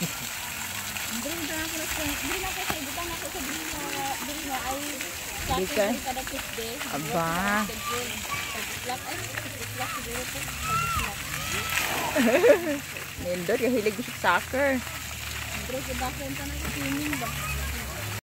Dili na ako sa ibutan ako sa dili na ay Di ka? kada Tuesday. Aba. Nindot, kahilig ko sa soccer. Pero sa basan pa na swimming ba?